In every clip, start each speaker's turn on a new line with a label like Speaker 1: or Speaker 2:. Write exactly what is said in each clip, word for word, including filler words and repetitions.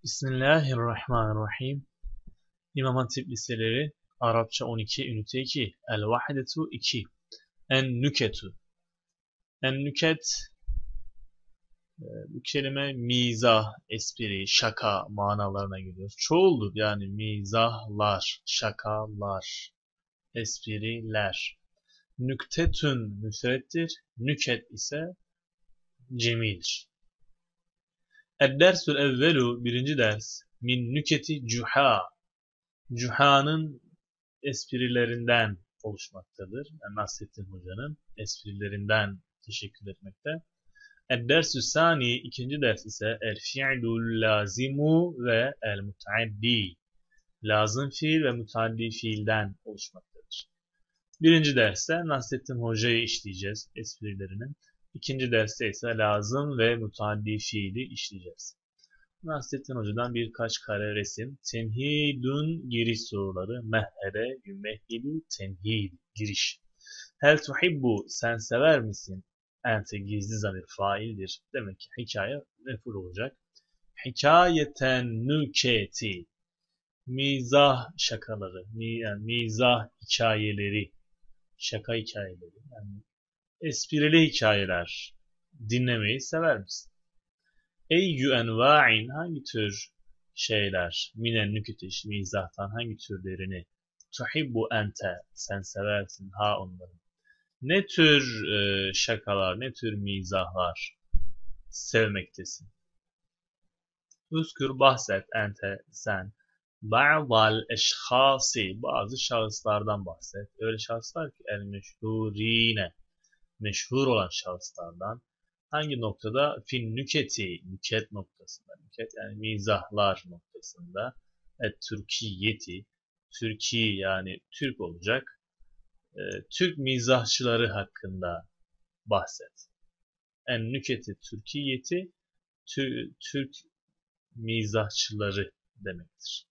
Speaker 1: Bismillahirrahmanirrahim. İmam Hatip liseleri Arapça on iki ünite iki. El vahdetu iki. En nüketu. En nüket bu kelime mizah, espri, şaka manalarına geliyor. Çoğuldur yani mizahlar, şakalar, espriler. Nüktetün müfrettir, nüket ise cemildir. Ed-dersül evvelu birinci ders min nüketi cuha. Cuha'nın esprilerinden oluşmaktadır. Yani Nasrettin Hoca'nın esprilerinden teşekkür etmekte. Ed-dersü sani ikinci ders ise el fi'lul lazimu ve el mutaaddi. Lazım fiil ve mutaaddi fiilden oluşmaktadır. Birinci derste Nasrettin Hoca'yı işleyeceğiz esprilerinin. İkinci derste ise lazım ve mutaaddi fiili işleyeceğiz. Nasrettin Hoca'dan birkaç kare resim. Temhidun giriş soruları. Mehhede, yümehhidu, temhid, giriş. Hel tuhibbu, sen sever misin? Ente gizli zamir faildir. Demek ki hikaye mef'ul olacak. Hikayeten nüketi. Mizah şakaları, yani mizah hikayeleri, şaka hikayeleri, yani esprili hikayeler dinlemeyi sever misin? Eyyü enva'in hangi tür şeyler, minen nüketiş, mizahtan hangi türlerini, tuhibbu ente, sen seversin ha onları. Ne tür e, şakalar, ne tür mizahlar sevmektesin? Üzkür bahset ente, sen. Ba'dal eşhasi, bazı şahıslardan bahset. Öyle şahıslar ki el meşhurine, meşhur olan şahıslardan. Hangi noktada? Fin nüketi, nüket noktasında. Nüket yani mizahlar noktasında. Et Türkiyeti, Türki yani Türk olacak. E, Türk mizahçıları hakkında bahset. En nüketi Türkiyeti, Türk mizahçıları demektir.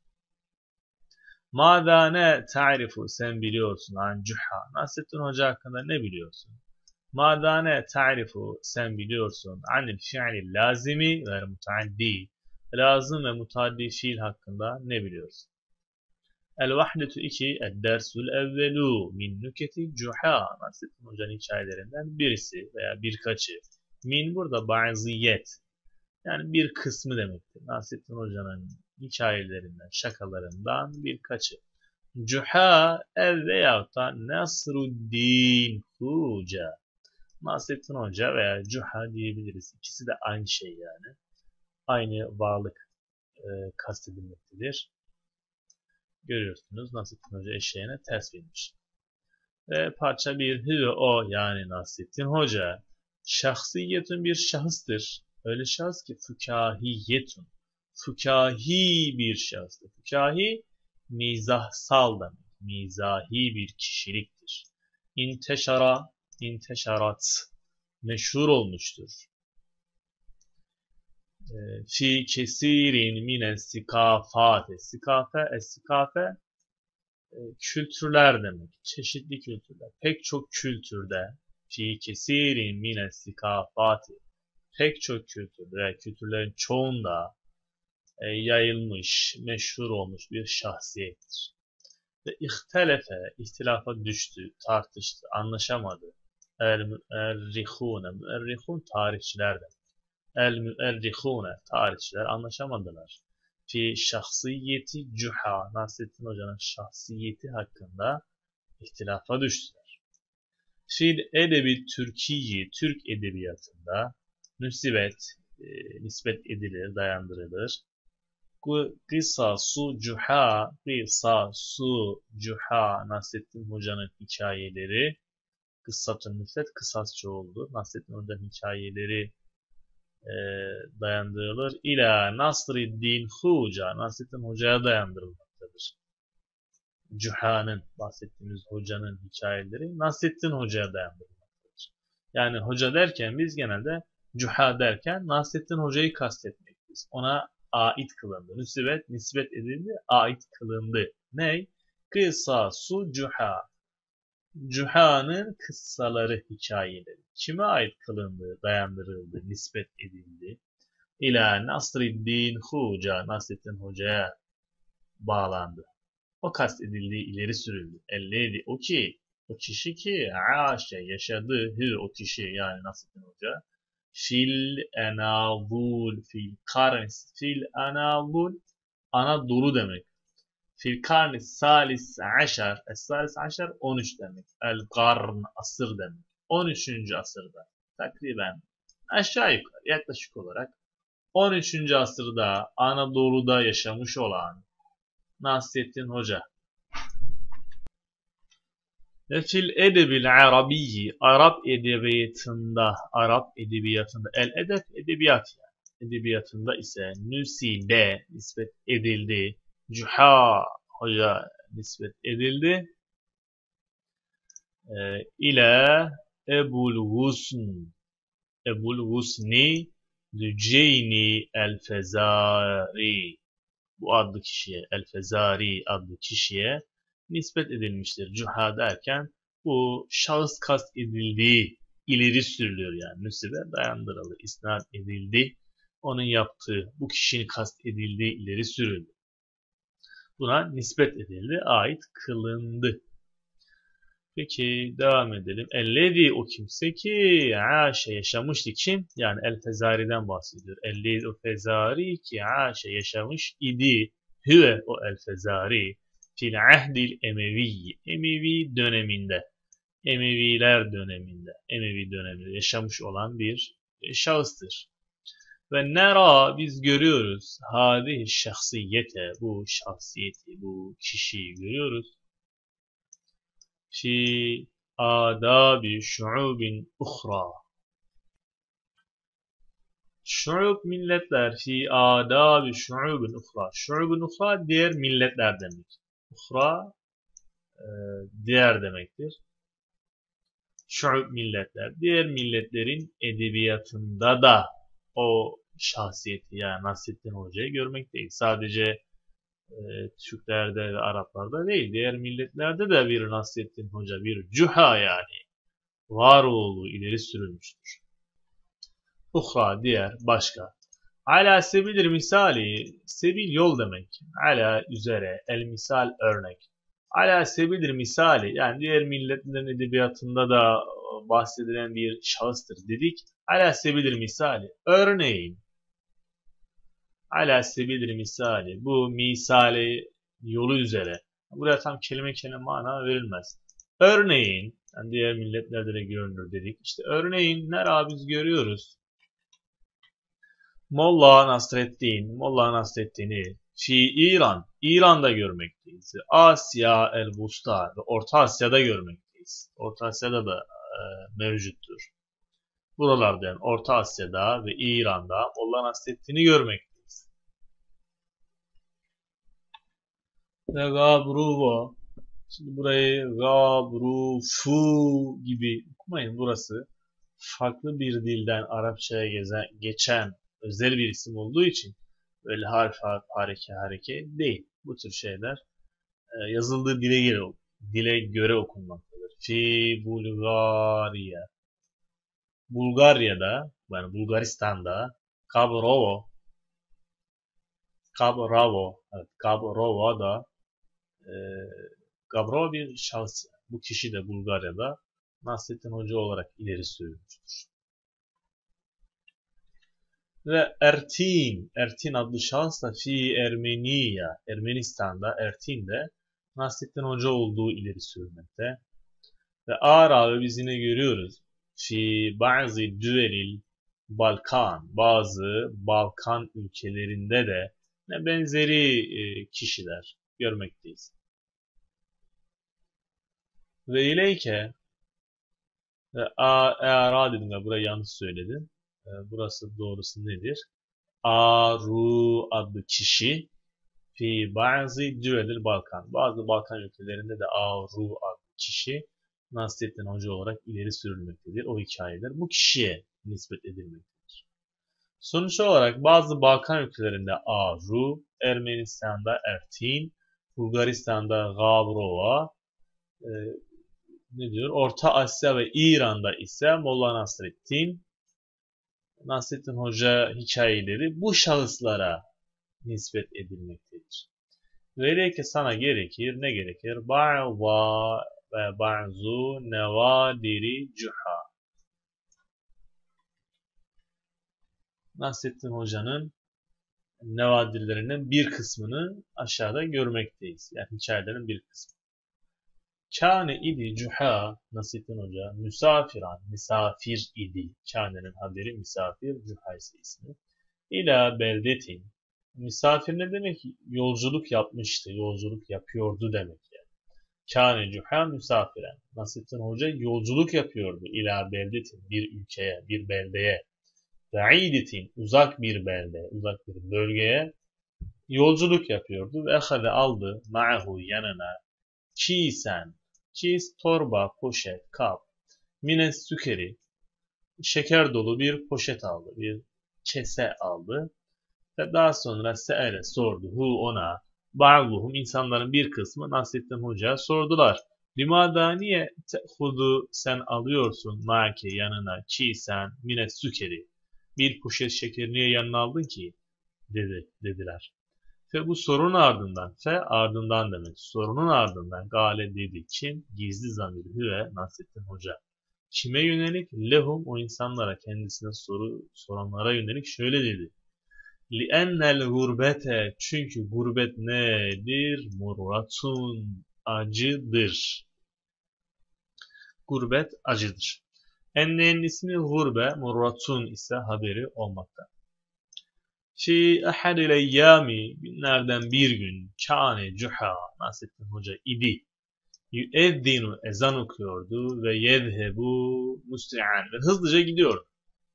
Speaker 1: Madane ta'rifu, sen biliyorsun an cuha. Nasrettin Hoca hakkında ne biliyorsun? Madane ta'rifu, sen biliyorsun anil fi'li lazimi ve mutaaddi. Lazım ve mutaaddi fiil hakkında ne biliyorsun? El vahdetu iki, el dersul evvelu min nüketi cuha. Nasrettin Hoca'nın hikayelerinden birisi veya birkaçı. Min burada baziyet. Yani bir kısmı demektir. Nasrettin Hoca'nın hikayelerinden, şakalarından birkaçı. Cuha ev veyahut da Nasruddin Hoca. Nasrettin Hoca veya Cuha diyebiliriz. İkisi de aynı şey yani. Aynı varlık e, kastedilmektedir. Görüyorsunuz Nasrettin Hoca eşeğine ters binmiş. Ve parça bir hüve o yani Nasrettin Hoca. Şahsiyetun bir şahıstır. Öyle şahıs ki fükahiyetun. Fükahi bir şahıstır. Fükahi mizahsal demek. Mizahi bir kişiliktir. İnteşara, inteşarat meşhur olmuştur. Fi kesirin mine sikafate. Sikafe, estikafe kültürler demek. Çeşitli kültürler. Pek çok kültürde fi kesirin mine sikafate. Pek çok kültürde ve kültürlerin çoğunda e, yayılmış, meşhur olmuş bir şahsiyettir. Ve ihtelefe, ihtilafa düştü, tartıştı, anlaşamadı. El-müerrihune, müerrihun tarihçiler demek. El-müerrihune, tarihçiler anlaşamadılar. Fi şahsiyeti cuha, Nasrettin Hoca'nın şahsiyeti hakkında ihtilafa düştüler. Fil edebi Türkiye, Türk edebiyatında nüsibet, e, nispet edilir, dayandırılır. Kısasu cuha, kısasu cuha, Nasrettin Hoca'nın hikayeleri, kıssatun müfret, kısas çoğuldur. Nasrettin Hoca'nın hikayeleri e, dayandırılır. İla Nasriddin Hoca, Nasrettin Hoca'ya dayandırılmaktadır. Cuha'nın, bahsettiğimiz hocanın hikayeleri Nasrettin Hoca'ya dayandırılmaktadır. Yani hoca derken biz genelde Cuha derken Nasrettin Hoca'yı kastetmekteyiz. Ona ait kılındı. Nüsibet, nispet edildi, ait kılındı. Ney? Kısasu Cuha. Cuha'nın kıssaları, hikayeleri. Kime ait kılındı, dayandırıldı, nispet edildi? İlâ Nasriddin Hoca, Nasreddin Hoca'ya bağlandı. O kastedildiği ileri sürüldü. Ellezi o ki, o kişi ki aşe yaşadı, hı o kişi yani Nasreddin Hoca. Fil enavul, fil karnis, fil enavul, Anadolu demek. Fil karnis salis aşar, es salis aşar on üç demek. El karn asır demek. on üçüncü asırda takriben aşağı yukarı yaklaşık olarak on üçüncü asırda Anadolu'da yaşamış olan Nasreddin Hoca. Ve fil edebil arabiyyi, Arap edebiyatında, Arap edebiyatında, el edeb edebiyat yani, edebiyatında ise nüside nispet edildi, Cuha Hoca nispet edildi, e, ile Ebul Husn, Ebul Husni Düceyni el-Fezari, bu adlı kişiye, el-Fezari adlı kişiye nispet edilmiştir. Cuha derken bu şahıs kast edildiği ileri sürülüyor yani. Nüsibe dayandırıldı, isnat edildi. Onun yaptığı, bu kişinin kast edildiği ileri sürüldü. Buna nispet edildi, ait kılındı. Peki devam edelim. Ellezi o kimse ki aşe yaşamıştı kim? Yani el-Fezari'den bahsediyor. Ellezi o Fezari ki aşe yaşamış idi. Hüve o el-Fezari fil ahdil emevi. Emevi döneminde. Emeviler döneminde. Emevi döneminde yaşamış olan bir şahıstır. Ve nera biz görüyoruz. Hadi şahsiyete. Bu şahsiyeti, bu kişiyi görüyoruz. Fi adabi şu'ubin uhra. Şu'ub milletler. Fi adabi şu'ubin uhra. Şu'ubin uhra diğer milletler demek. Uhra e, diğer demektir. Şu'ub milletler. Diğer milletlerin edebiyatında da o şahsiyeti yani Nasreddin Hoca'yı görmekteyiz. Sadece e, Türklerde ve Araplarda değil. Diğer milletlerde de bir Nasreddin Hoca, bir Cuha yani var olduğu ileri sürülmüştür. Uhra diğer, başka. Ala sebilir misali, sebil yol demek. Ala üzere, el misal örnek. Ala sebilir misali, yani diğer milletlerin edebiyatında da bahsedilen bir şahıstır dedik. Ala sebilir misali, örneğin. Ala sebilir misali, bu misali yolu üzere. Buraya tam kelime kelime mana verilmez. Örneğin, yani diğer milletlerde de görünür dedik. İşte örneğin nera biz görüyoruz. Molla Nasreddin, Molla Nasreddin'i fi İran, İran'da görmekteyiz. Asya el-Vusta ve Orta Asya'da görmekteyiz. Orta Asya'da da e, mevcuttur. Buralarda yani Orta Asya'da ve İran'da Molla Nasreddin'i görmekteyiz. Ve Gabruvo, şimdi burayı Gabrufu gibi okumayın, burası farklı bir dilden Arapçaya gezen, geçen özel bir isim olduğu için öyle harf harf hareke hareke değil. Bu tür şeyler e, yazıldığı dile göre, dile göre okunmaktadır. Fi Bulgarya. Bulgarya'da yani Bulgaristan'da Kabrovo Kabrovo evet, Kabrovo'da e, Kabrovo bir şahıs. Bu kişi de Bulgarya'da Nasreddin Hoca olarak ileri sürülmüştür. Ve Ertin, Ertin adlı şahıs da fi Ermeniya, Ermenistan'da Ertin'de Nasreddin Hoca olduğu ileri sürülmekte. Ve Ara biz yine görüyoruz. Fi bazı düvelil Balkan, bazı Balkan ülkelerinde de ne benzeri e, kişiler görmekteyiz. Ve ileyke ve Ara dedim ya, burayı yanlış söyledim. Burası doğrusu nedir? Aru adlı kişi fi bazı düvelil Balkan. Bazı Balkan ülkelerinde de Aru adlı kişi Nasreddin Hoca olarak ileri sürülmektedir. O hikayeler bu kişiye nispet edilmektedir. Sonuç olarak bazı Balkan ülkelerinde Aru, Ermenistan'da Ertin, Bulgaristan'da Gavrova, e, ne diyor? Orta Asya ve İran'da ise Molla Nasreddin Nasrettin Hoca hikayeleri bu şahıslara nispet edilmektedir. Vele ki sana gerekir, ne gerekir? Ba'za ve ba'zu nevadiri cuha. Nasrettin Hoca'nın nevadirlerinin bir kısmını aşağıda görmekteyiz. Yani hikayelerin bir kısmı. Kâne idi cuha, Nasrettin Hoca, misafiran, misafir idi. Kâne'nin haberi misafir, cuha ise ismi. İlâ beldetin. Misafir ne demek? Yolculuk yapmıştı, yolculuk yapıyordu demek yani. Kâne cuha misafiren. Nasrettin Hoca yolculuk yapıyordu. İlâ beldetin, bir ülkeye, bir beldeye. Ba'idetin, uzak bir belde, uzak bir bölgeye yolculuk yapıyordu. Ve ehade aldı ma'ahu yanına kisen, kis torba, poşet, kap, mines sükeri, şeker dolu bir poşet aldı, bir kese aldı. Ve daha sonra se'ele sordu hu ona, ba'duhum insanların bir kısmı Nasrettin Hoca'ya sordular. Limada niye te'hudu sen alıyorsun ma'ke yanına kisen mines sükeri, bir poşet şeker niye yanına aldın ki? Dedi, dediler. Ve bu sorunun ardından, fe ardından demek, sorunun ardından gale dedi kim? Gizli zamiri hüve Nasrettin Hoca. Kime yönelik? Lehum o insanlara, kendisine soru soranlara yönelik şöyle dedi. Li'ennel gurbete çünkü gurbet nedir? Murratun acıdır. Gurbet acıdır. Enne'nin ismi gurbe, murratun ise haberi olmakta. Fi ahadil eyyami günlerden bir gün kâne cuha Nasrettin Hoca idi. Yüezzinu ezan okuyordu ve yezhebu musri'an ve hızlıca gidiyordu.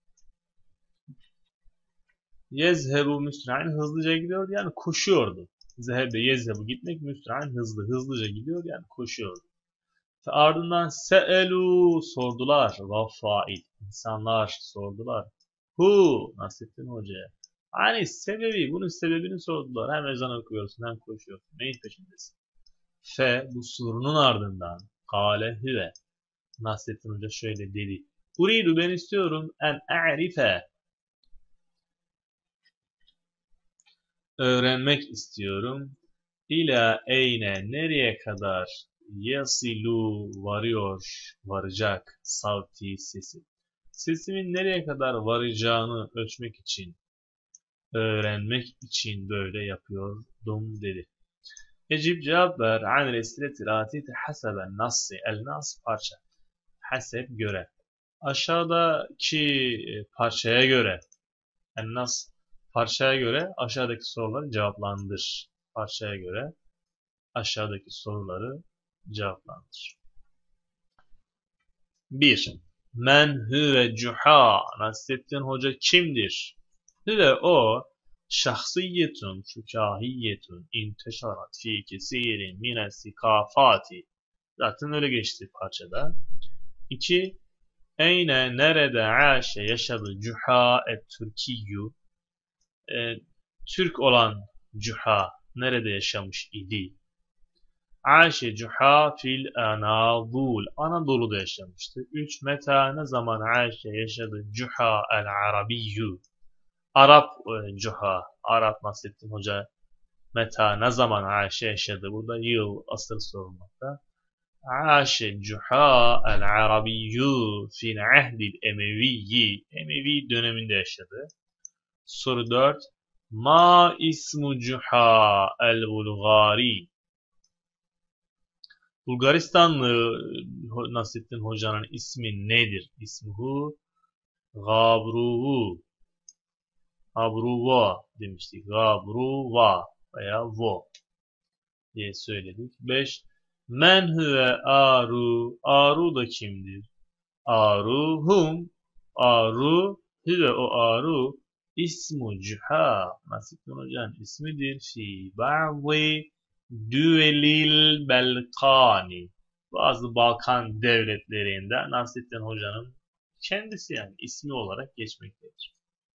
Speaker 1: Yezhebu musri'an hızlıca gidiyordu yani koşuyordu. Zehebe yezhebu gitmek, musri'an hızlı hızlıca gidiyor yani koşuyordu. Ve ardından se'elu sordular vaffail insanlar sordular. Hu Nasrettin Hoca'ya. Hani sebebi, bunun sebebini sordular. Hem ezan okuyorsun hem koşuyorsun. Neyin peşindesin? Fe bu sorunun ardından kâle hüve. Nasrettin Hoca şöyle dedi. Uridu ben istiyorum en a'rife. Öğrenmek istiyorum. İla eyne nereye kadar yasilu varıyor, varacak savti sesi. Sesimin nereye kadar varacağını ölçmek için, öğrenmek için böyle yapıyordum dedi. Ecib cevap ver. Anil estileti atite haseben nassi. El nas parça. Haseb göre. Aşağıdaki parçaya göre. El nas parçaya göre aşağıdaki soruları cevaplandır. Parçaya göre aşağıdaki soruları cevaplandır. bir. Men huve cuha. Nasrettin Hoca kimdir? Hüve o şahsiyetun fükahiyetun inteşarat fi kesirin mine sikafati. Zaten öyle geçti parçada. İki. Eyne nerede aşe yaşadı cuha et Türkiyyü. E, Türk olan cuha nerede yaşamış idi? Aşe cuha fil Anadolu. Anadolu'da yaşamıştı. Üç. Meta ne zaman aşe yaşadı cuha el Arabiyyü. Arap e, cuha. Arap Nasrettin Hoca meta ne zaman aşe yaşadı? Burada yıl asır sorulmakta. Aşe cuha el Arabiyyü fil ahdil Emeviyyi. Emevi döneminde yaşadı. Soru dört. Ma ismu cuha el Bulgari. Bulgaristanlı Nasrettin Hoca'nın ismi nedir? İsmuhu Gabruvu. Gabruva demiştik. Gabruva veya Vo diye söyledik. beş. Men huve aru. Aru da kimdir? Aruhum. Aru. Huve o aru. İsmu cuha. Nasrettin Hoca'nın ismidir. Fi ba'zi Düvelil Balkani. Bazı Balkan devletlerinde Nasrettin Hoca'nın kendisi yani ismi olarak geçmektedir.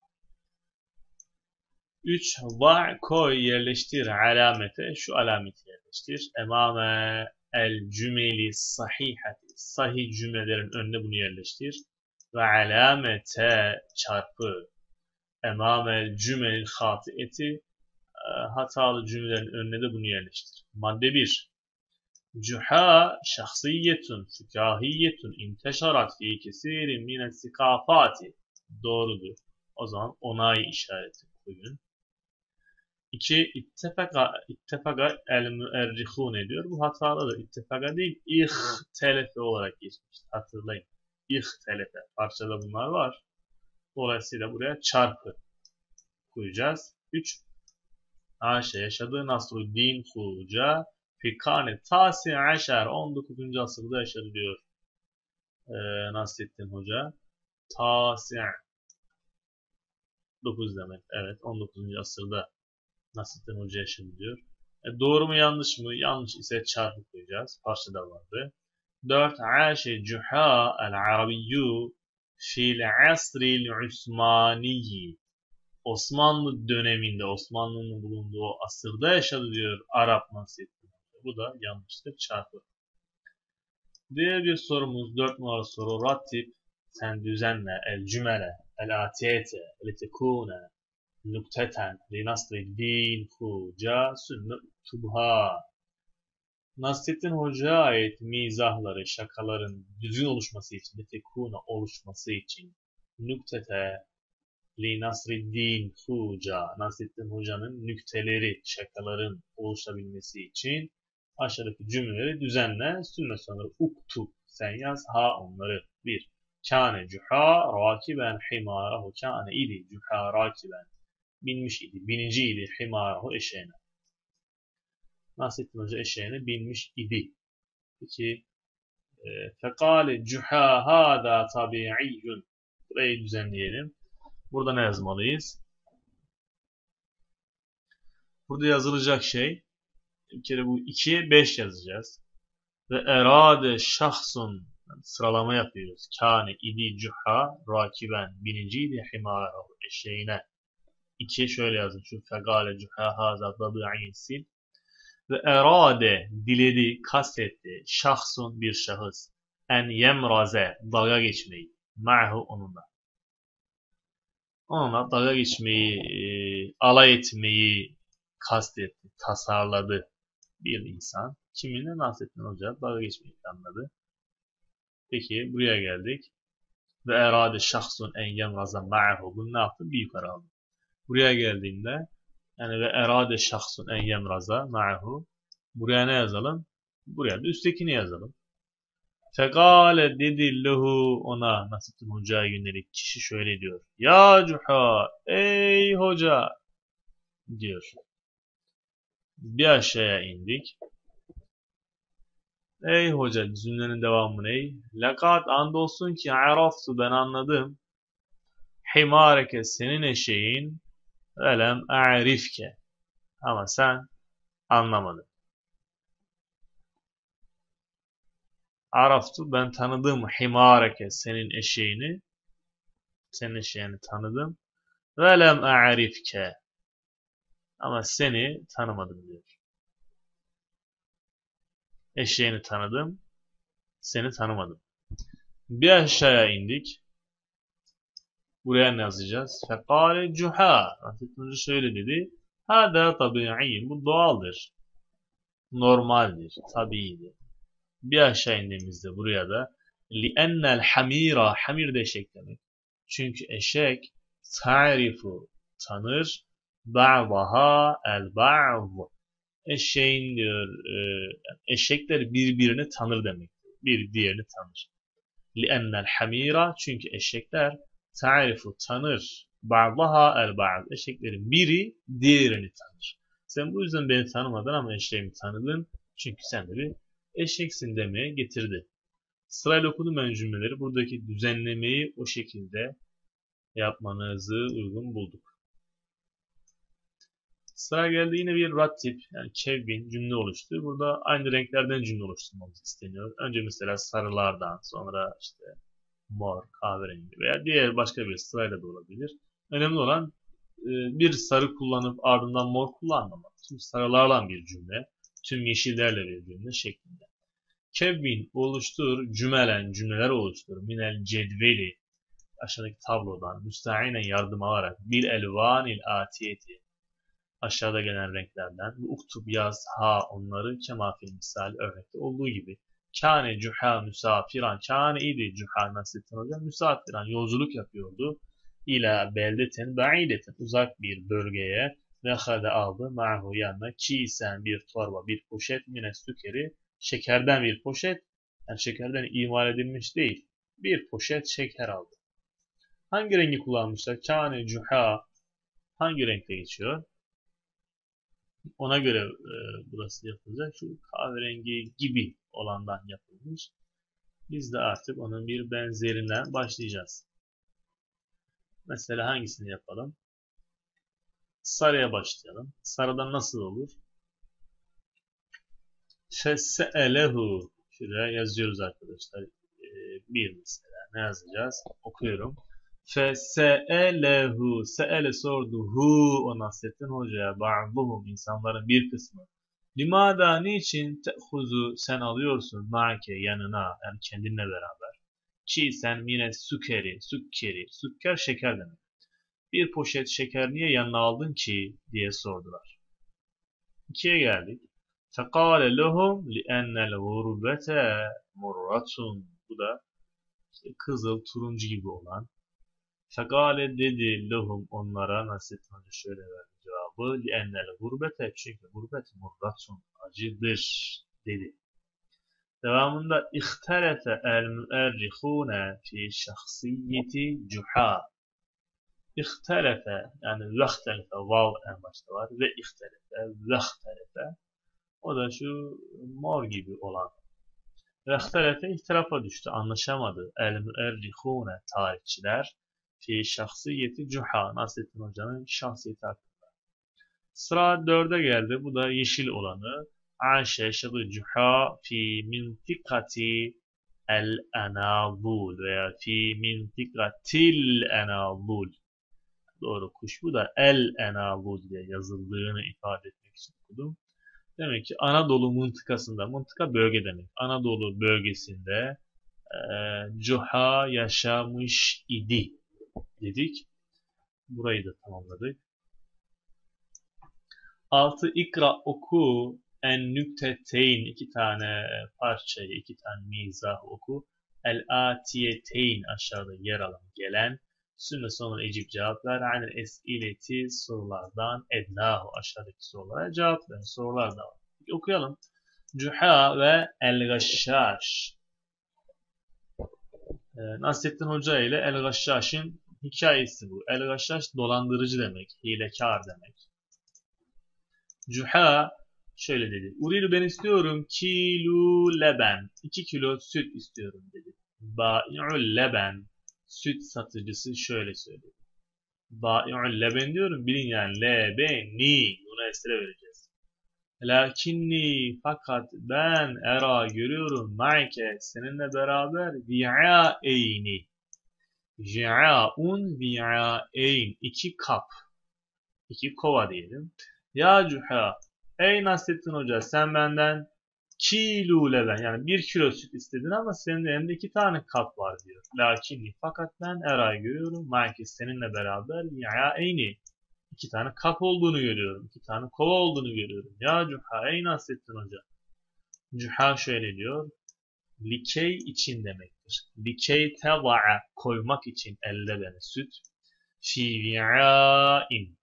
Speaker 1: üç. Va koy yerleştir alamete. Şu alameti yerleştir. Emame el cümeli sahihati. Sahih cümlelerin önüne bunu yerleştir. ve alamete çarpı emamel cümelil hatieti hatalı cümlelerin önüne de bunu yerleştir. Madde bir. Cuha şahsiyetun fükahiyetun inteşarat fi kesirin mine sikafati. Doğrudur. O zaman onay işareti koyun. İki. İttefaka, ittefaka el müerrihun ediyor. Bu hatalıdır. İttefaka değil, ihtelefe olarak geçmiştir. Hatırlayın. İhtelefe. Parçada bunlar var. Dolayısıyla buraya çarpı koyacağız. üç. Ayşe yaşadığı Nasruddin Hoca Fikane Tasi Aşer on dokuzuncu asırda yaşadı diyor ee, Nasreddin Hoca. Tasi dokuz demek. Evet, on dokuzuncu asırda Nasreddin Hoca yaşadı diyor. E, doğru mu yanlış mı? Yanlış ise çarpı koyacağız. Parçada vardı. dört. Aşe Cuha el-Arabiyyu fil asril Osmaniyi. Osmanlı döneminde, Osmanlı'nın bulunduğu asırda yaşadı diyor Arap Nasreddin. Bu da yanlıştır. Çarpı. Diğer bir sorumuz, dört numaralı soru. Rattib, sen düzenle, el cümele, el atiyete, el tekune, nukteten, li Nasreddin Hoca, sünnet tubha. Nasreddin Hoca'ya ait mizahları, şakaların düzgün oluşması için, li tekune oluşması için, nuktete, li Nasreddin Hoca, Nasreddin Hoca'nın nükteleri, şakaların oluşabilmesi için aşağıdaki cümleleri düzenle. Sümme sonra uktub, sen yaz ha onları. bir. Kâne cuha rakiben himârahu. Kâne idi cuha rakiben. Binmiş idi, binici idi himârahu eşeğine. Nasreddin Hoca eşeğine binmiş idi. iki. Fekâle cuha hâdâ tabi'iyyun. Burayı düzenleyelim. Burada ne yazmalıyız? Burada yazılacak şey, bir kere bu ikiye beş yazacağız. Ve erade şahsun, sıralama yapıyoruz. Kâne idi cuha rakiben, biniciydi himârahu eşeğine. ikiye şöyle yazın. Şu fegâle cuha hâzâ dabi'in sil. Ve erade, diledi, kastetti, şahsun bir şahıs. En yemraze, dalga geçmeyi. Ma'hu onunla. Onunla dalga geçmeyi, e, alay etmeyi kastetti, tasarladı bir insan. Kiminle? Nasreddin Hoca dalga geçmeyi planladı. Peki buraya geldik. Ve erade şahsun en yemraza ma'hu. Bunu ne yaptı? Bir yukarı aldı. Buraya geldiğinde yani ve erade şahsun en yemraza ma'hu. Buraya ne yazalım? Buraya da üsttekini yazalım. Fekale dedi lehu, ona Nasreddin Hoca'ya yönelik kişi şöyle diyor. Ya cuha, ey hoca diyor. Bir aşağıya indik. Ey hoca, cümlenin devamı ne? Lekad andolsun ki araftu, ben anladım. Himareke, senin eşeğin. Velem a'rifke, ama sen anlamadın. Araftu, ben tanıdım. Himareke, senin eşeğini. Senin eşeğini tanıdım. Velem a'rifke, ama seni tanımadım diyor. Eşeğini tanıdım, seni tanımadım. Bir aşağıya indik. Buraya ne yazacağız? Fekale cuha. Nasreddin Hoca şöyle dedi. Hâdâ tabi'in. Bu doğaldır. Normaldir. Tabiidir. Bir aşağı indiğimizde buraya da li'ennel hamira. Hamir de eşek demek. Çünkü eşek ta'rifu, tanır. Ba'daha el ba'd. Eşeğin diyor, e, eşekler birbirini tanır demek. Bir diğerini tanır. لِأَنَّ الْحَم۪يرَ, çünkü eşekler ta'rifu, tanır. بَعْضَهَا الْبَعْض. Eşeklerin biri diğerini tanır. Sen bu yüzden beni tanımadın ama eşeğimi tanıdın. Çünkü sen de bir eşeksin demeye getirdi. Sırayla okudum ben cümleleri. Buradaki düzenlemeyi o şekilde yapmanızı uygun bulduk. Sıra geldi, yine bir rattib, yani kevbin cümle oluştu. Burada aynı renklerden cümle oluşturmamız isteniyor. Önce mesela sarılardan, sonra işte mor, kahverengi veya diğer başka bir sırayla da olabilir. Önemli olan bir sarı kullanıp ardından mor kullanmamak. Tüm sarılarla bir cümle, tüm yeşillerle bir cümle şeklinde. Kevbin oluştur, cümelen cümleler oluştur. Minel cedveli, aşağıdaki tablodan müsta'inen yardım alarak bil elvanil atiyeti aşağıda gelen renklerden ve uktub yaz ha onları kemafil misal örnekte olduğu gibi. Kâne cuha müsafiran. Kâne idi cuha Nasrettin Hoca müsafiran yolculuk yapıyordu. İla beldeten ba'ideten uzak bir bölgeye ve hade aldı ma'hu yanına kisen bir torba bir poşet mine sükeri şekerden bir poşet yani şekerden imal edilmiş değil bir poşet şeker aldı. Hangi rengi kullanmışlar? Kâne cuha hangi renkte geçiyor? Ona göre e, burası yapılacak. Şu kahverengi gibi olandan yapılmış. Biz de artık onun bir benzerinden başlayacağız. Mesela hangisini yapalım? Sarıya başlayalım. Sarıdan nasıl olur? Fesse'elehu. Şuraya yazıyoruz arkadaşlar. Ee, bir mesela. Ne yazacağız? Okuyorum. Fesse'elehu. Se'ele sordu. Hu o Nasrettin Hoca'ya. Ba'duhum insanların bir kısmı. Limada niçin te'huzu sen alıyorsun ma'ke yanına yani kendinle beraber. Ki sen mine sükeri, sükkeri, sükker şeker demek. Bir poşet şeker niye yanına aldın ki diye sordular. İkiye geldik. Fekale lehum li'ennel gurbete murratun. Bu da işte kızıl, turuncu gibi olan. Fekale dedi lehum onlara Nasrettin Hoca şöyle verdi cevabı. Li'ennel gurbete çünkü gurbet murratun acıdır dedi. Devamında ihterefe el müerrihune fi şahsiyeti cuha. İhterefe yani vehtelefe vav en başta var ve ihterefe vehtelefe o da şu mor gibi olan vehtelefe ihtirafa düştü anlaşamadı el müerrihune tarihçiler fi şahsiyeti cuha Nasrettin Hoca'nın şahsiyeti hakkında. Sıra dörde geldi bu da yeşil olanı Aşe yaşadı cuha fi mintikati el enabul veya fi mintikatil enabul. Doğru kuş bu da el enabul diye yazıldığını ifade etmek için okudum. Demek ki Anadolu mıntıkasında, mıntıka bölge demek. Anadolu bölgesinde e, cuha yaşamış idi dedik. Burayı da tamamladık. Altı ikra oku en nükteteyn iki tane parçayı, iki tane mizah oku. El atiyeteyn aşağıda yer alan gelen. Sümme sonra ecip cevap ver. Anil esileti sorulardan ednahu aşağıdaki sorulara cevap ver. Sorular da var. Peki, okuyalım. Cuha ve el-Gashşaş. Ee, Nasrettin Hoca ile el-Gashşaş'ın hikayesi bu. El-Gashşaş dolandırıcı demek, hilekar demek. Cuha şöyle dedi. Uridu ben istiyorum kilo leben. iki kilo süt istiyorum dedi. Bai'ul leben. Süt satıcısı şöyle söyledi. Bai'ul leben diyorum. Bilin yani lebeni. Buna esre vereceğiz. Lakinni fakat ben era görüyorum. Ma'ke seninle beraber vi'a'eyni. Vi'a'un vi'a'eyn. İki kap. İki kova diyelim. Ya Cuha, ey Nasrettin Hoca sen benden kilo leben yani bir kilo süt istedin ama senin elinde iki tane kap var diyor. Lakinni fakat ben erayı görüyorum. Ma'ke seninle beraber ya eyni iki tane kap olduğunu görüyorum. iki tane kova olduğunu görüyorum. Ya Cuha, ey Nasrettin Hoca. Cuha şöyle diyor. Likey için demektir. Likey teva'a koymak için elde beni süt. Fi vi'a'in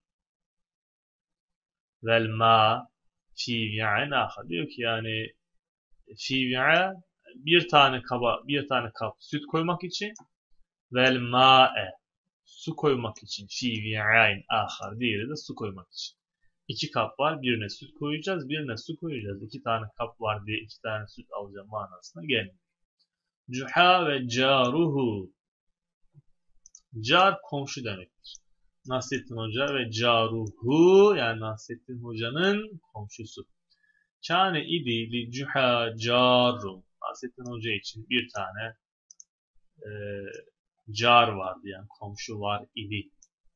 Speaker 1: vel ma fi vi'a'in ahar. Diyor ki yani fi vi'a bir tane kaba bir tane kap süt koymak için vel ma'e su koymak için fi vi'a'in ahar. Diğeri de su koymak için. İki kap var. Birine süt koyacağız. Birine su koyacağız. İki tane kap var diye iki tane süt alacağım manasına gelmiyor. Cuha ve caruhu. Car komşu demektir. Nasrettin Hoca ve caruhu yani Nasrettin Hoca'nın komşusu. Kâne idi li cuha carum. Nasrettin Hoca için bir tane e, car vardı yani komşu var idi.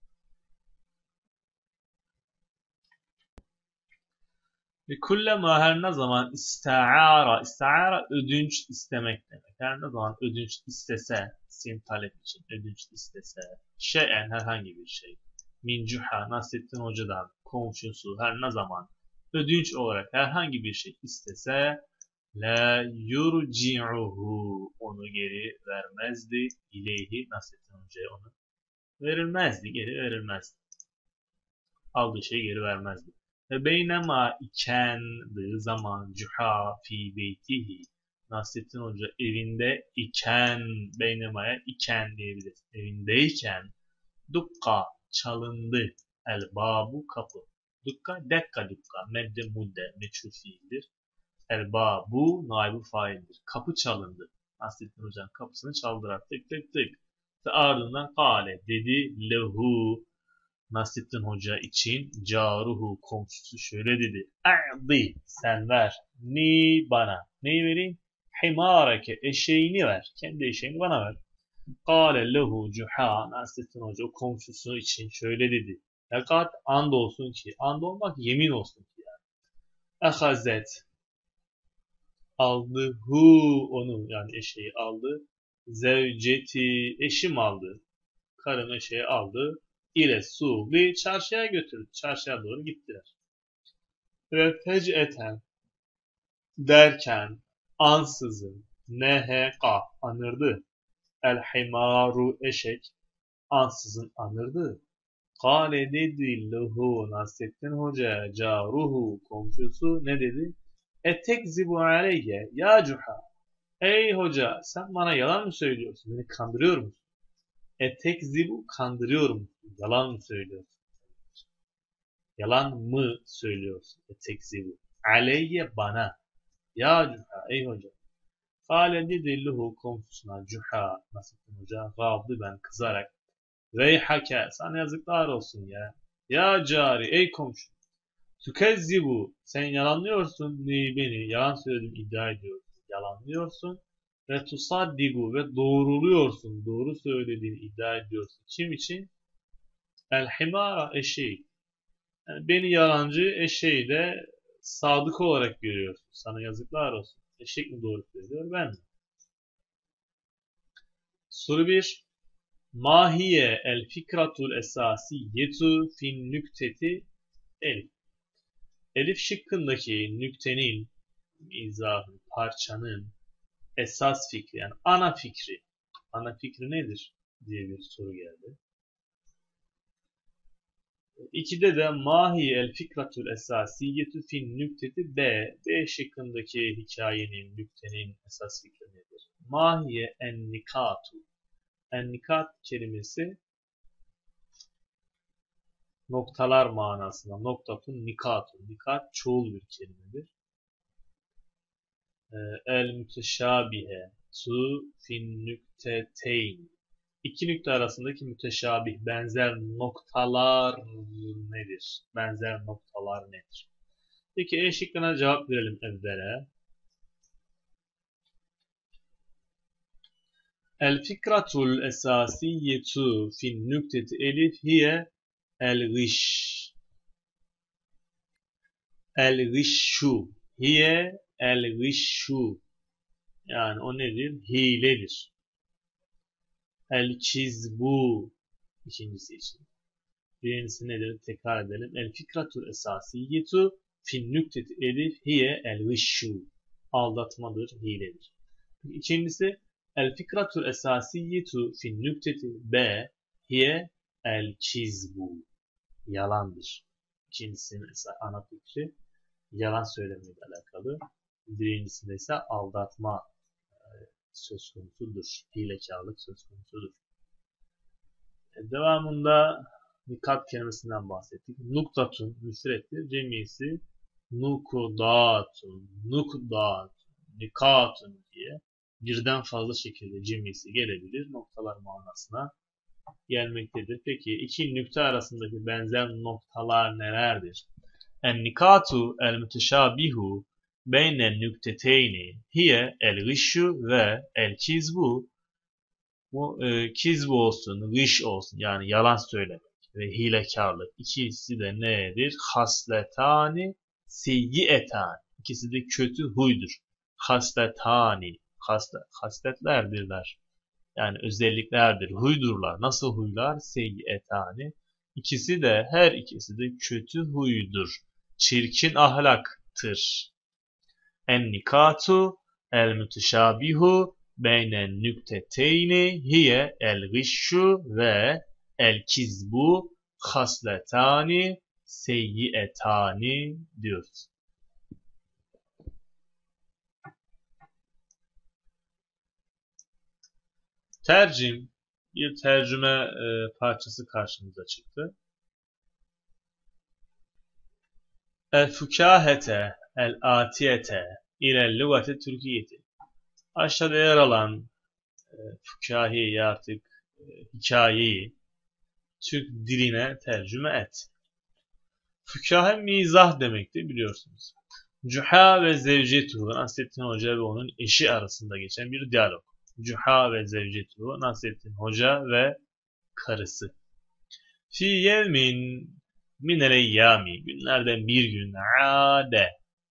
Speaker 1: Ve kullema her ne zaman ista'ara, ista'ara ödünç istemek demek. Her ne zaman ödünç istese, sin talep için ödünç istese, şeyen herhangi bir şey, min Cuha Nasrettin Hoca'dan komşusu her ne zaman ödünç olarak herhangi bir şey istese, la yurci'uhu onu geri vermezdi, ileyhi Nasrettin Hoca'ya onu verilmezdi, geri verilmezdi. Aldığı şeyi geri vermezdi. Ve beynema ikendiği zaman Cuha fi beytihi Nasrettin Hoca evinde iken, beynemaya iken diyebiliriz. Evindeyken dukka çalındı. El babu kapı. Dukka dekka dukka. Medde mudde meçhul fiildir. El babu naibu faildir. Kapı çalındı. Nasrettin Hoca'nın kapısını çaldırar. Tık tık tık. Ve ardından kale dedi lehu Nasrettin Hoca için caruhu komşusu şöyle dedi. A'di sen ver. Ni bana. Neyi vereyim? Himareke eşeğini ver. Kendi eşeğini bana ver. Kale lehu Cuha Nasrettin Hoca komşusu için şöyle dedi. Fakat and olsun ki. And olmak yemin olsun ki yani. Ehazet aldı hu onu yani eşeği aldı. Zevceti eşim aldı. Karım eşeği aldı. İle su bir çarşıya götürdü. Çarşıya doğru gittiler. Ve fec'eten derken ansızın neheka anırdı. El himaru eşek ansızın anırdı. Kale dedi lehu Nasrettin Hoca caruhu komşusu ne dedi? Etekzibu aleyye ya Cuha. Ey hoca sen bana yalan mı söylüyorsun? Beni kandırıyor musun? Etekzibu kandırıyorum. Yalan mı söylüyorsun? Yalan mı söylüyorsun? Etekzibu. Aleyye bana. Ya Cuha ey hoca. Kale dedilluhu komşusuna Cuha Nasrettin Hoca gavdı ben kızarak. Veyhake sana yazıklar olsun ya. Ya cari ey komşu. Tükezzibu sen yalanlıyorsun ni beni yalan söyledim iddia ediyorsun. Yalanlıyorsun. Ve tusaddigu ve doğruluyorsun. Doğru söylediğini iddia ediyorsun. Kim için? El himara eşeği. Yani beni yalancı eşeği de sadık olarak görüyorsun. Sana yazıklar olsun. Eşek mi doğru söylüyor ben mi? Soru bir. Mahiye el fikratul esasiyetu fin nükteti elif. Elif şıkkındaki nüktenin, izahı, parçanın esas fikri yani ana fikri. Ana fikri nedir diye bir soru geldi. İkide de mahi el fikratul esasiyetu fin nükteti B. B şıkkındaki hikayenin, nüktenin esas fikri nedir? Mahiye en nikatu. En nikat kelimesi noktalar manasında. Noktatun nikatun. Nikat çoğul bir kelimedir. El müteşabihe tu fin nükteteyn. İki nükte arasındaki müteşabih, benzer noktalar nedir? Benzer noktalar nedir? Peki E şıkkına cevap verelim evvela. El fikratul esasiyetu fin nükteti elif hiye el giş. El gişşu. Hiye el gişşu. Yani o nedir? Hiledir. El çizbu. İkincisi için. Birincisi nedir? Tekrar edelim. El fikratul esasiyetu fin nükteti elif hiye el gişşu. Aldatmadır, hiledir. İkincisi el fikratul esasiyetu fin nükteti b hiye el çizbu. Yalandır. İkincisinin ise ana fikri yalan söylemeyle alakalı. Birincisinde ise aldatma söz konusudur. Hilekarlık söz konusudur. Devamında nikat kelimesinden bahsettik. Nuktatun müsrettir. Cemisi nukudatun, nukdatun, nikatun diye birden fazla şekilde cemisi gelebilir. Noktalar manasına gelmektedir. Peki iki nükte arasındaki benzer noktalar nelerdir? En nikatu el müteşabihu beyne nükteteyni hiye el gışu ve el kizbu. Bu e, kizbu olsun, gış olsun yani yalan söylemek ve hilekarlık. İkisi de nedir? Hasletani seyyietani. İkisi de kötü huydur. Hasletani. Haslet, hasletlerdirler. Yani özelliklerdir, huydurlar. Nasıl huylar? Seyyietani. İkisi de, her ikisi de kötü huydur. Çirkin ahlaktır. En nikatu el müteşabihu beynen nükteteyni hiye el gişşu ve el kizbu hasletani seyyietani diyoruz. Tercim, bir tercüme e, parçası karşımıza çıktı. El fukahete el atiyete ilel lugati Türkiyeti. Aşağıda yer alan e, fukahiyi artık e, hikayeyi Türk diline tercüme et. Fukahe mizah demekti biliyorsunuz. Cuha ve Zevcetuhu, Nasrettin Hoca ve onun eşi arasında geçen bir diyalog. Cuha ve Zevcetuhu, Nasrettin Hoca ve karısı. Fi yevmin minel eyyami, günlerden bir gün, ade,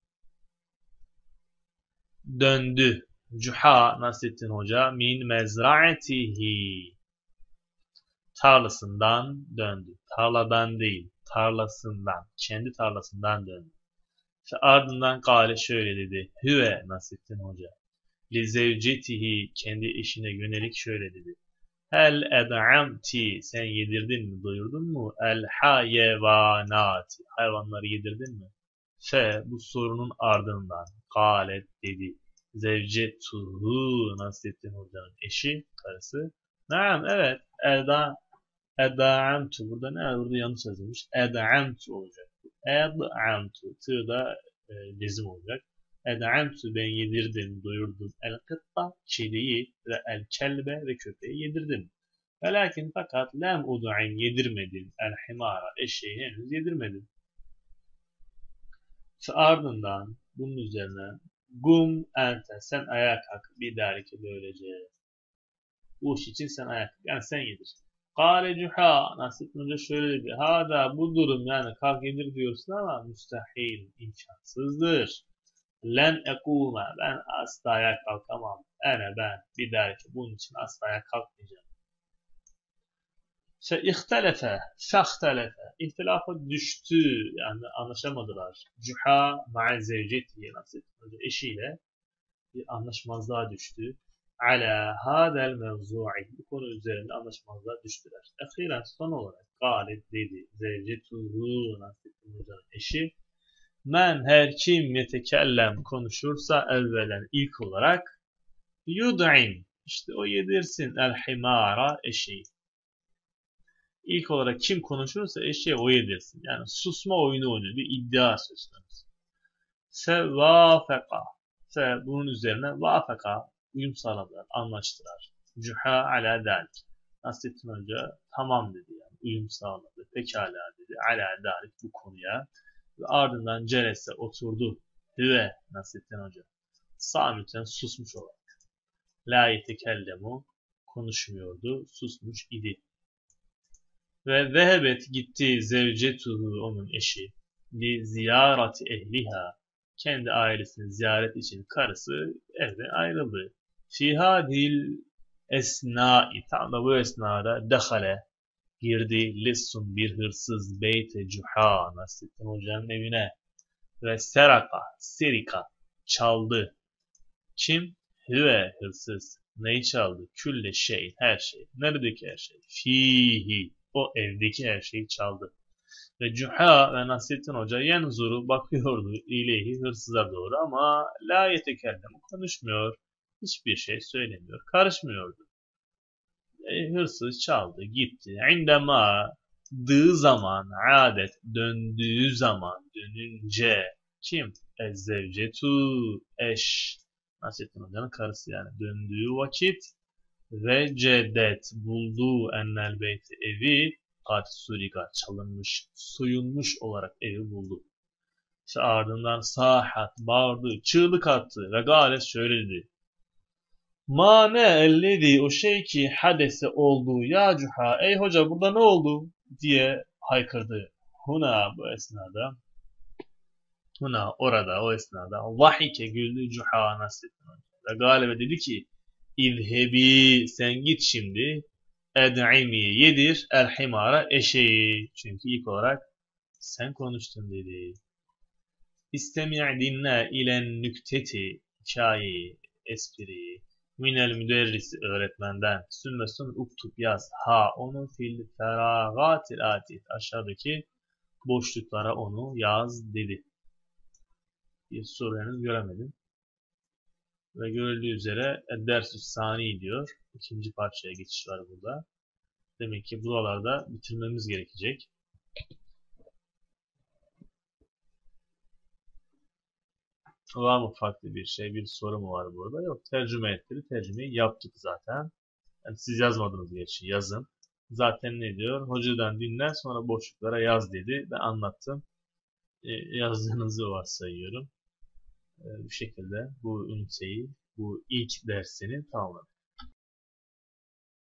Speaker 1: döndü. Cuha, Nasrettin Hoca, min mezraetihi, tarlasından döndü. Tarladan değil, tarlasından, kendi tarlasından döndü. Ve ardından kâle şöyle dedi. Hüve, Nasrettin Hoca. Li zevcetihi, kendi eşine yönelik şöyle dedi. Hel ed'amti, sen yedirdin mi, doyurdun mu? El hayvanati, hayvanları yedirdin mi? Fe, bu sorunun ardından kâlet dedi. Zevcetuhu, Nasrettin Hoca'nın eşi, karısı. Naam, evet. Eda, ed'amtu, burada ne? Burada yanlış yazılmış. Ed'amtu olacak. Ed'amtu, tığda e, cezim olacak. Ed'amtu, ben yedirdim, doyurdum. El kıtta, kediyi ve el kelbe ve köpeği yedirdim. Velakin fakat lem ud'in, yedirmedim. El himara, eşeği henüz yedirmedim. Ve ardından bunun üzerine gum ente, sen ayağa kalk, bir derike böylece. Bu iş için sen ayağa kalk, yani sen yedir. Kâle Cuha, Nasrettin Hoca şöyle dedi. Hâdâ, bu durum, yani kalk yedir diyorsun ama müstahil, imkansızdır. Len ekûme, ben asla ayağa kalkamam. Ene ben, bir derike, bunun için asla ayağa kalkmayacağım. Fe ihtelefe, fehtelefe, ihtilafa düştü, yani anlaşamadılar. Cuha ma'a zevcetihi, Nasrettin Hoca eşiyle bir anlaşmazlığa düştü. Ala hadel mevzu'i, bu konu üzerinde anlaşmazlığa düştüler. Akhiren, son olarak galet dedi, zevcetuhu, Nasrettin Hoca'nın eşi, men her kim yetekellem, konuşursa evvelen, ilk olarak yud'in, işte o yedirsin el himara, eşeği. İlk olarak kim konuşursa eşeğe o yedirsin. Yani susma oyunu oynuyor, bir iddia söz konusu. Se vafeka, se bunun üzerine vafeka, uyum sağladılar, anlaştılar. Cuha ala dalik. Nasrettin Hoca tamam dedi, yani uyum sağladı, pekala dedi, ala dalik, bu konuya. Ve ardından celese, oturdu. Hüve, Nasrettin Hoca. Samiten, susmuş olarak. La yetekellemu, konuşmuyordu, susmuş idi. Ve vehebet, gitti, zevcetuhu, onun eşi, li ziyarati ehliha, kendi ailesini ziyaret için karısı evden ayrıldı. Fi hadil esnai, tam da bu esnada dehale, girdi, lissun, bir hırsız, beyte Cuha, Nasrettin Hoca'nın evine, ve seraka, serika, çaldı. Kim? Hüve, hırsız. Neyi çaldı? Külle şey, her şey. Neredeki her şey? Fihi, o evdeki her şeyi çaldı. Ve Cuha ve Nasrettin Hoca yenzuru, bakıyordu ileyhi, hırsıza doğru, ama la yetekellem, konuşmuyor, hiçbir şey söylemiyor, karışmıyordu. E, hırsız çaldı, gitti. İndema, dığı zaman, adet, döndüğü zaman, dönünce, kim? Ezzevcetu, eş, Nasrettin Hoca'nın karısı, yani döndüğü vakit, ve cedet, bulduğu ennel beyti, evi, kat suriga, çalınmış, soyulmuş olarak evi buldu. İşte ardından sahat, bağırdı, çığlık attı ve gayet şöyle dedi. Ma ne ellezi, o şey ki hadese oldu ya Cuha, ey hoca burada ne oldu diye haykırdı. Huna, bu esnada, huna, orada, o esnada, vahike, güldü Cuha, Nasrettin Hoca ve galiba dedi ki, İzhebi sen git şimdi. Ed'imi yedir el himara eşeği. Çünkü ilk olarak sen konuştun dedi. İstemi' dinle ilen nükteti hikayeyi, espriyi. Minel müderrisi öğretmenden. Sümme sun uktub yaz. Ha onu fil feragatil atit. Aşağıdaki boşluklara onu yaz dedi. Bir soru henüz göremedim. Ve görüldüğü üzere Ed-Dersü Sani diyor. İkinci parçaya geçiş var burada. Demek ki buralarda bitirmemiz gerekecek. Var mı farklı bir şey, bir soru mu var burada? Yok, tercüme ettik. Tercümeyi yaptık zaten. Yani siz yazmadınız geçin, yazın. Zaten ne diyor? Hocadan dinle sonra boşluklara yaz dedi. Ben anlattım. E, yazdığınızı varsayıyorum. E, bu şekilde bu üniteyi, bu ilk dersini tamamladık.